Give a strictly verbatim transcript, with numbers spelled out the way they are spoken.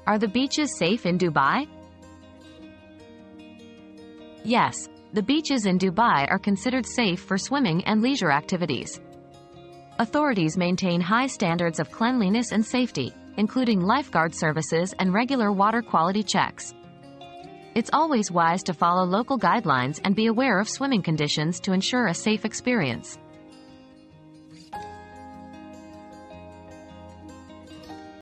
Are the beaches safe in Dubai? Yes, the beaches in Dubai are considered safe for swimming and leisure activities. Authorities maintain high standards of cleanliness and safety, including lifeguard services and regular water quality checks. It's always wise to follow local guidelines and be aware of swimming conditions to ensure a safe experience.